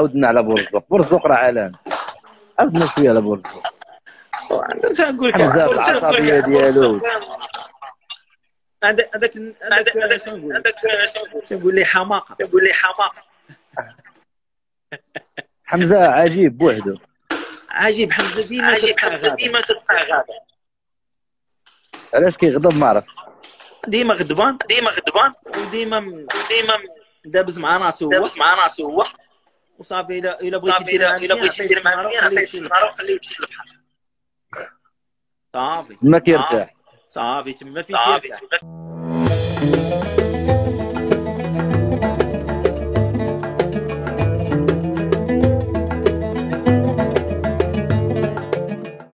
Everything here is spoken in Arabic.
عاودنا على بورزوق. بورزوق راه عالم، عاودنا شويه على بورزوق. تنقول لك حمزه بالعصبيه ديالو. هذاك تنقول لي حماقه. حمزه عجيب بوحدو. عجيب حمزه ديما تلقى غابه. علاش كيغضب ما عرف. ديما غضبان وديما دابز مع راسو هو وصافي. الا بغيتي دير معاه مزيان عطيه النهار وخليه يمشي للبحر. صافي ما تيرتاح. صافي تما فين تيرتاح.